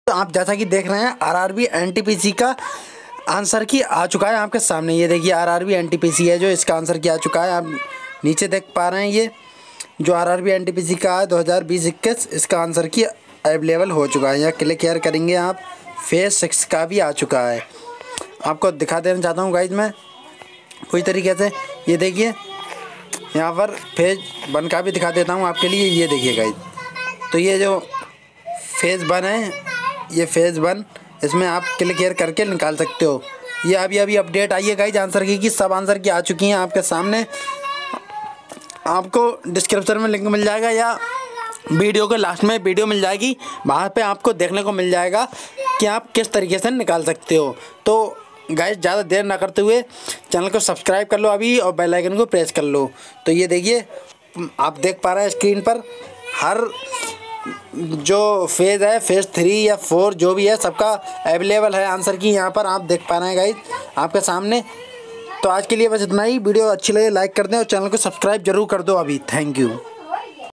तो आप जैसा कि देख रहे हैं आरआरबी एनटीपीसी का आंसर की आ चुका है आपके सामने। ये देखिए आरआरबी एनटीपीसी है जो इसका आंसर की आ चुका है। आप नीचे देख पा रहे हैं ये जो आरआरबी एनटीपीसी का है 2020-21 इसका आंसर की अवेलेबल हो चुका है। यहाँ क्लिक हेयर करेंगे आप, फेज 6 का भी आ चुका है। आपको दिखा देना चाहता हूँ गाइज मैं पूरी तरीके से। ये देखिए यहाँ पर फेज 1 का भी दिखा देता हूँ आपके लिए। ये देखिए गाइज, तो ये जो फेज़ 1 है ये फेज़ 1, इसमें आप क्लिक हेयर करके निकाल सकते हो। ये अभी अपडेट आई है गाइज आंसर की कि सब आंसर की आ चुकी हैं आपके सामने। आपको डिस्क्रिप्शन में लिंक मिल जाएगा या वीडियो के लास्ट में वीडियो मिल जाएगी, वहाँ पे आपको देखने को मिल जाएगा कि आप किस तरीके से निकाल सकते हो। तो गाइस ज़्यादा देर ना करते हुए चैनल को सब्सक्राइब कर लो अभी और बेल आइकन को प्रेस कर लो। तो ये देखिए आप देख पा रहे हैं स्क्रीन पर हर जो फेज़ है फेज़ 3 या 4 जो भी है सबका अवेलेबल है आंसर की। यहाँ पर आप देख पा रहे हैं गाइस आपके सामने। तो आज के लिए बस इतना ही। वीडियो अच्छी लगे लाइक कर दें और चैनल को सब्सक्राइब जरूर कर दो अभी। Thank you.